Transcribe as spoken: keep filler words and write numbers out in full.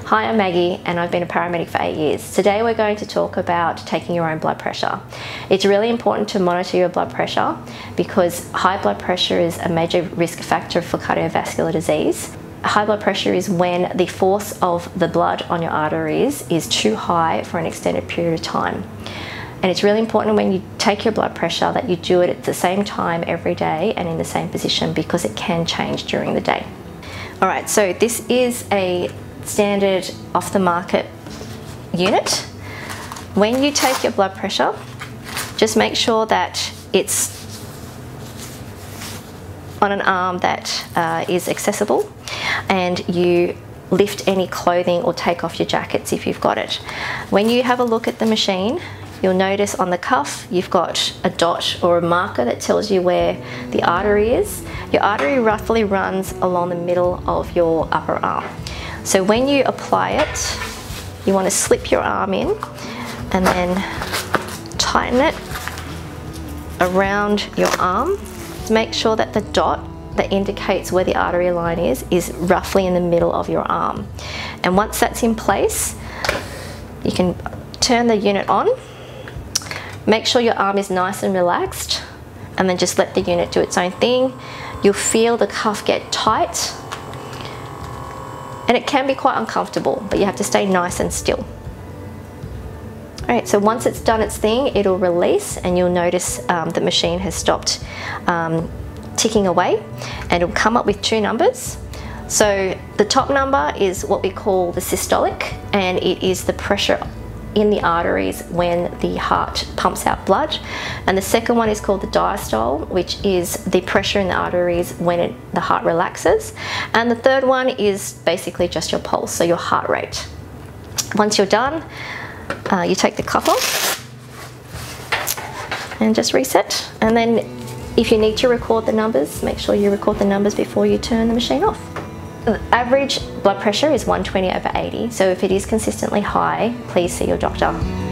Hi, I'm Maggie and I've been a paramedic for eight years. Today we're going to talk about taking your own blood pressure. It's really important to monitor your blood pressure because high blood pressure is a major risk factor for cardiovascular disease. High blood pressure is when the force of the blood on your arteries is too high for an extended period of time. And it's really important when you take your blood pressure that you do it at the same time every day and in the same position because it can change during the day. All right, so this is a standard off-the-market unit. When you take your blood pressure, just make sure that it's on an arm that uh, is accessible, and you lift any clothing or take off your jackets if you've got it. When you have a look at the machine, you'll notice on the cuff you've got a dot or a marker that tells you where the artery is. Your artery roughly runs along the middle of your upper arm. So when you apply it, you want to slip your arm in and then tighten it around your arm. Make sure that the dot that indicates where the artery line is is roughly in the middle of your arm. And once that's in place, you can turn the unit on. Make sure your arm is nice and relaxed, and then just let the unit do its own thing. You'll feel the cuff get tight, and it can be quite uncomfortable, but you have to stay nice and still. All right, so once it's done its thing, it'll release and you'll notice um, the machine has stopped um, ticking away, and it'll come up with two numbers. So the top number is what we call the systolic, and it is the pressure in the arteries when the heart pumps out blood. And the second one is called the diastole, which is the pressure in the arteries when it, the heart relaxes. And the third one is basically just your pulse, so your heart rate. Once you're done, uh, you take the cuff off and just reset. And then if you need to record the numbers, make sure you record the numbers before you turn the machine off. The average blood pressure is one twenty over eighty, so if it is consistently high, please see your doctor.